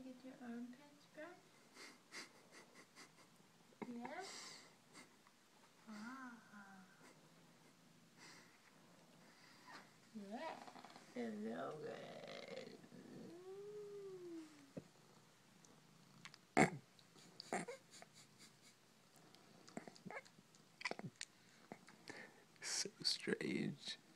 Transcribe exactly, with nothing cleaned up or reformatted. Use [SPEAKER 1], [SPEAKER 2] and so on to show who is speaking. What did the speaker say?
[SPEAKER 1] get your armpits brushed? Yeah? Ah. Yeah, it's so good.
[SPEAKER 2] So strange.